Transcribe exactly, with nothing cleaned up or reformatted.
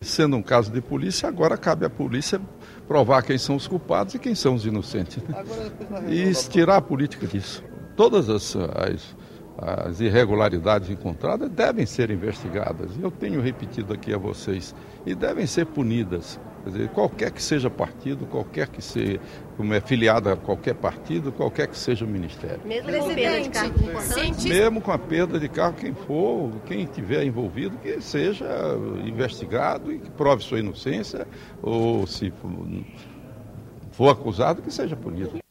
sendo um caso de polícia, agora cabe à polícia provar quem são os culpados e quem são os inocentes. Né? E tirar a política disso. Todas as, as, as irregularidades encontradas devem ser investigadas. Eu tenho repetido aqui a vocês, e devem ser punidas. Quer dizer, qualquer que seja partido, qualquer que seja, como é filiado a qualquer partido, qualquer que seja o ministério. Mesmo com perda de cargo importante? Mesmo com a perda de cargo, quem for, quem estiver envolvido, que seja investigado e que prove sua inocência, ou se for acusado, que seja punido.